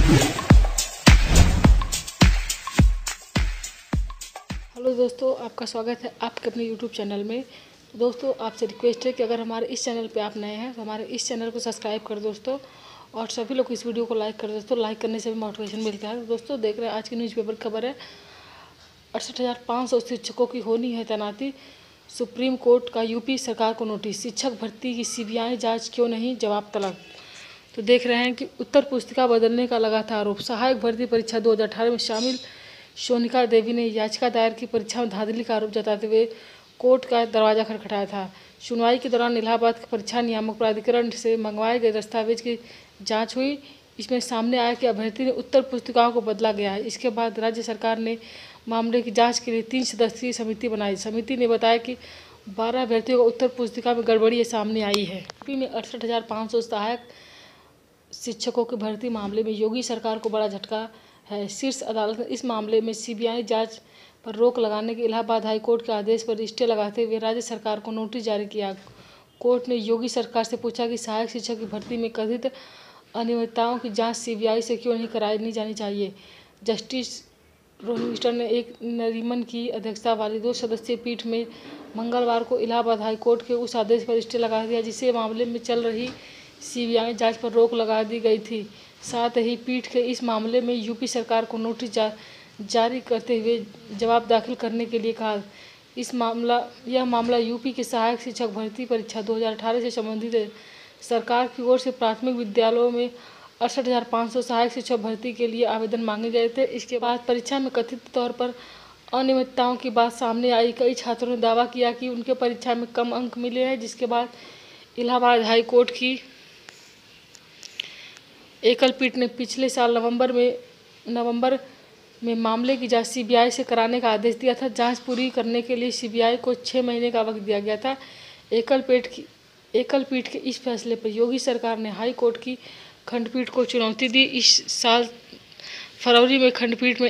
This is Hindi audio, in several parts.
हेलो दोस्तों, आपका स्वागत है आपके अपने YouTube चैनल में। दोस्तों, आपसे रिक्वेस्ट है कि अगर हमारे इस चैनल पे आप नए हैं तो हमारे इस चैनल को सब्सक्राइब कर दोस्तों, और सभी लोग इस वीडियो को लाइक कर दोस्तों। लाइक करने से भी मोटिवेशन मिलता है। दोस्तों, देख रहे हैं आज की न्यूज़पेपर खबर है 68,500 शिक्षकों की होनी है तैनाती। सुप्रीम कोर्ट का यूपी सरकार को नोटिस, शिक्षक भर्ती की सीबीआई जाँच क्यों नहीं, जवाब तलब। तो देख रहे हैं कि उत्तर पुस्तिका बदलने का लगा था आरोप। सहायक भर्ती परीक्षा 2018 में शामिल सोनिका देवी ने याचिका दायर की, परीक्षा में धांधली का आरोप जताते हुए कोर्ट का दरवाजा खटखटाया था। सुनवाई के दौरान इलाहाबाद के परीक्षा नियामक प्राधिकरण से मंगवाए गए दस्तावेज की जांच हुई। इसमें सामने आया कि अभ्यर्थी ने उत्तर पुस्तिकाओं को बदला गया है। इसके बाद राज्य सरकार ने मामले की जांच के लिए 3 सदस्यीय समिति बनाई। समिति ने बताया कि 12 अभ्यर्थियों को उत्तर पुस्तिका में गड़बड़ी सामने आई है। यूपी में 68,500 सहायक शिक्षकों की भर्ती मामले में योगी सरकार को बड़ा झटका है। शीर्ष अदालत ने इस मामले में सीबीआई जांच पर रोक लगाने के इलाहाबाद हाई कोर्ट के आदेश पर स्टे लगाते हुए राज्य सरकार को नोटिस जारी किया। कोर्ट ने योगी सरकार से पूछा कि सहायक शिक्षक की भर्ती में कथित अनियमितताओं की जांच सीबीआई से क्यों नहीं कराई जानी चाहिए। जस्टिस रोहिंग्टन ने एक नरीमन की अध्यक्षता वाली 2 सदस्यीय पीठ में मंगलवार को इलाहाबाद हाई कोर्ट के उस आदेश पर स्टे लगा दिया जिससे मामले में चल रही सीबीआई जांच पर रोक लगा दी गई थी। साथ ही पीठ के इस मामले में यूपी सरकार को नोटिस जारी करते हुए जवाब दाखिल करने के लिए कहा। यह मामला यूपी के सहायक शिक्षक भर्ती परीक्षा 2018 से संबंधित है। सरकार की ओर से प्राथमिक विद्यालयों में 68,500 सहायक शिक्षक भर्ती के लिए आवेदन मांगे गए थे। इसके बाद परीक्षा में कथित तौर पर अनियमितताओं की बात सामने आई। कई छात्रों ने दावा किया कि उनके परीक्षा में कम अंक मिले हैं, जिसके बाद इलाहाबाद हाई कोर्ट की एकल पीठ ने पिछले साल नवंबर में मामले की जांच सीबीआई से कराने का आदेश दिया था। जांच पूरी करने के लिए सीबीआई को 6 महीने का वक्त दिया गया था। एकल पीठ के इस फैसले पर योगी सरकार ने हाई कोर्ट की खंडपीठ को चुनौती दी। इस साल फरवरी में एक खंडपीठ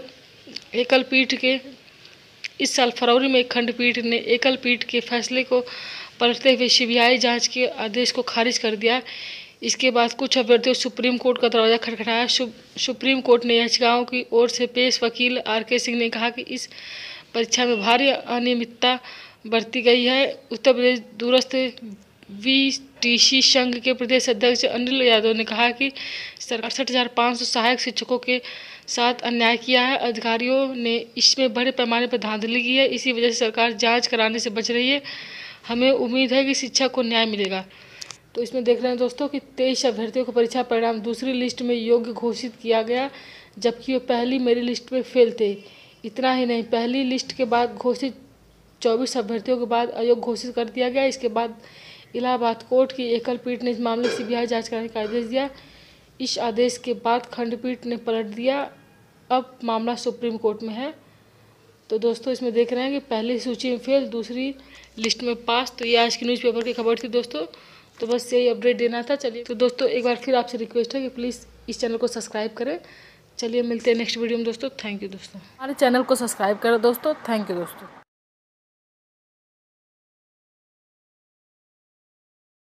ने एकल पीठ के फैसले को पलटते हुए सीबीआई जांच के आदेश को खारिज कर दिया। इसके बाद कुछ अभ्यर्थियों सुप्रीम कोर्ट का दरवाजा खटखटाया। सुप्रीम कोर्ट ने याचिकाओं की ओर से पेश वकील आर.के. सिंह ने कहा कि इस परीक्षा में भारी अनियमितता बरती गई है। उत्तर प्रदेश दूरस्थ वीटीसी संघ के प्रदेश अध्यक्ष अनिल यादव ने कहा कि 68,500 सहायक शिक्षकों के साथ अन्याय किया है। अधिकारियों ने इसमें बड़े पैमाने पर धांधली की है। इसी वजह से सरकार जांच कराने से बच रही है। हमें उम्मीद है कि शिक्षक को न्याय मिलेगा। तो इसमें देख रहे हैं दोस्तों कि 23 अभ्यर्थियों को परीक्षा परिणाम दूसरी लिस्ट में योग्य घोषित किया गया, जबकि वे पहली मेरिट लिस्ट में फेल थे। इतना ही नहीं, पहली लिस्ट के बाद घोषित 24 अभ्यर्थियों के बाद अयोग्य घोषित कर दिया गया। इसके बाद इलाहाबाद कोर्ट की एकल पीठ ने इस मामले में सीबीआई जांच कराने का आदेश दिया। इस आदेश के बाद खंडपीठ ने पलट दिया। अब मामला सुप्रीम कोर्ट में है। तो दोस्तों, इसमें देख रहे हैं कि पहली सूची में फेल, दूसरी लिस्ट में पास। तो ये आज की न्यूज़पेपर की खबर थी दोस्तों। तो बस यही अपडेट देना था। चलिए, तो दोस्तों एक बार फिर आपसे रिक्वेस्ट है कि प्लीज़ इस चैनल को सब्सक्राइब करें। चलिए, मिलते हैं नेक्स्ट वीडियो में दोस्तों। थैंक यू दोस्तों। हमारे चैनल को सब्सक्राइब करें दोस्तों। थैंक यू दोस्तों।